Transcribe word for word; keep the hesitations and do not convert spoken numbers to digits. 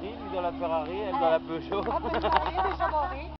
Ferrari, lui dans la Ferrari, elle dans la Peugeot. Ah, ben, il est déjà barré.